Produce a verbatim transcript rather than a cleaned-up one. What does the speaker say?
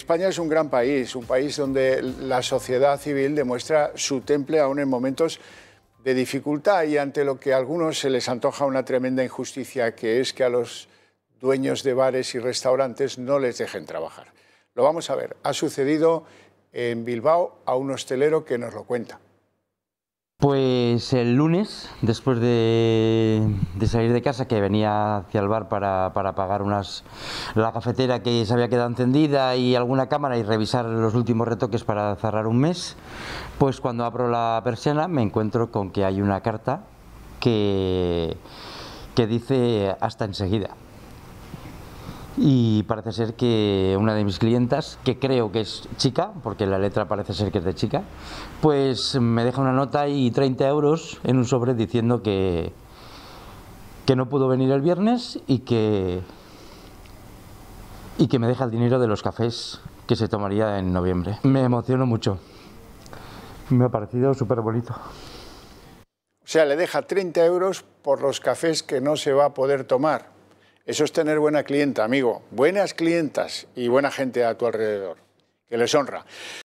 España es un gran país, un país donde la sociedad civil demuestra su temple aún en momentos de dificultad y ante lo que a algunos se les antoja una tremenda injusticia, que es que a los dueños de bares y restaurantes no les dejen trabajar. Lo vamos a ver. Ha sucedido en Bilbao a un hostelero que nos lo cuenta. Pues el lunes, después de, de salir de casa, que venía hacia el bar para, para pagar unas, la cafetera que se había quedado encendida y alguna cámara y revisar los últimos retoques para cerrar un mes, pues cuando abro la persiana me encuentro con que hay una carta que, que dice hasta enseguida. Y parece ser que una de mis clientas, que creo que es chica, porque la letra parece ser que es de chica, pues me deja una nota y treinta euros en un sobre diciendo que, que no pudo venir el viernes y que, y que me deja el dinero de los cafés que se tomaría en noviembre. Me emociono mucho. Me ha parecido súper bonito. O sea, le deja treinta euros por los cafés que no se va a poder tomar. Eso es tener buena clienta, amigo. Buenas clientas y buena gente a tu alrededor, que les honra.